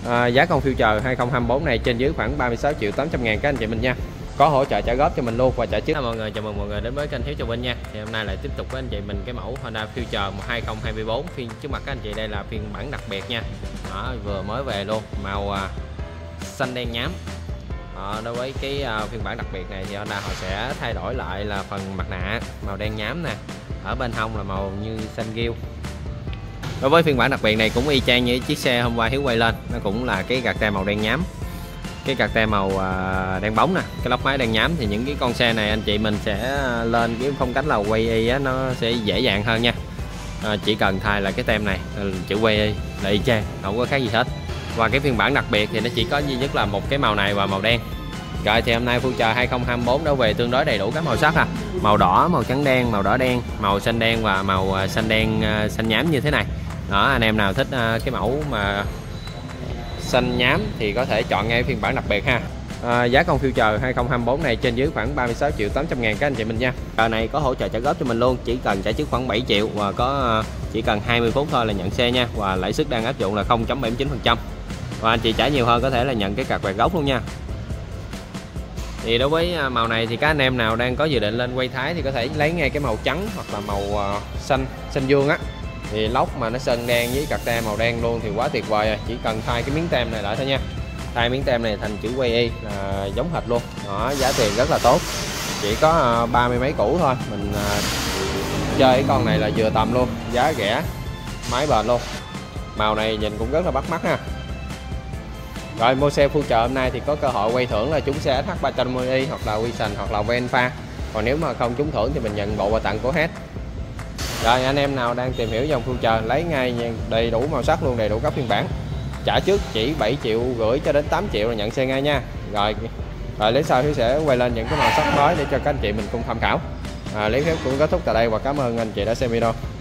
Giá con Future 2024 này trên dưới khoảng 36 triệu 800 ngàn các anh chị mình nha. Có hỗ trợ trả góp cho mình luôn và trả trước. Mọi người, chào mừng mọi người đến với kênh Hiếu Châu Vinh nha. Thì hôm nay lại tiếp tục với anh chị mình cái mẫu Honda Future 2024. Phiên trước mặt các anh chị đây là phiên bản đặc biệt nha. Đó, vừa mới về luôn, màu xanh đen nhám. Đối với cái phiên bản đặc biệt này thì Honda họ sẽ thay đổi lại là phần mặt nạ màu đen nhám nè, ở bên hông là màu như xanh ghiêu. Đối với phiên bản đặc biệt này cũng y chang như chiếc xe hôm qua Hiếu quay lên, nó cũng là cái gạt te màu đen nhám, cái gạt te màu đen bóng nè, cái lốc máy đen nhám. Thì những cái con xe này anh chị mình sẽ lên cái phong cách là quay y á, nó sẽ dễ dàng hơn nha. Chỉ cần thay là cái tem này chữ quay y là y chang, không có khác gì hết. Và cái phiên bản đặc biệt thì nó chỉ có duy nhất là một cái màu này và màu đen. Rồi thì hôm nay Future 2024 đã về tương đối đầy đủ các màu sắc ha. Màu đỏ, màu trắng đen, màu đỏ đen, màu xanh đen và màu xanh đen xanh nhám như thế này. Đó, anh em nào thích cái mẫu mà xanh nhám thì có thể chọn ngay phiên bản đặc biệt ha. Giá con Future 2024 này trên dưới khoảng 36 triệu 800 ngàn các anh chị mình nha. Này có hỗ trợ trả góp cho mình luôn, chỉ cần trả trước khoảng 7 triệu và chỉ cần 20 phút thôi là nhận xe nha. Và lãi suất đang áp dụng là 0.79%. Và anh chị trả nhiều hơn có thể là nhận cái card quẹt gốc luôn nha. Thì đối với màu này thì các anh em nào đang có dự định lên quay Thái thì có thể lấy ngay cái màu trắng hoặc là màu xanh dương á. Thì lốc mà nó sơn đen với card te màu đen luôn thì quá tuyệt vời rồi. Chỉ cần thay cái miếng tem này lại thôi nha. Thay miếng tem này thành chữ quay y là giống hệt luôn. Đó, giá tiền rất là tốt. Chỉ có 30 mấy củ thôi. Mình chơi cái con này là vừa tầm luôn, giá rẻ, máy bền luôn. Màu này nhìn cũng rất là bắt mắt ha. Rồi mua xe Future hôm nay thì có cơ hội quay thưởng là trúng xe SH350i hoặc là Vision hoặc là Venfa. Còn nếu mà không trúng thưởng thì mình nhận bộ quà tặng của hết. Rồi anh em nào đang tìm hiểu dòng Future lấy ngay đầy đủ màu sắc luôn, đầy đủ các phiên bản. Trả trước chỉ 7,5 triệu cho đến 8 triệu là nhận xe ngay nha. Rồi lấy sau Hiếu sẽ quay lên những cái màu sắc mới để cho các anh chị mình cùng tham khảo. Clip Hiếu cũng kết thúc tại đây và cảm ơn anh chị đã xem video.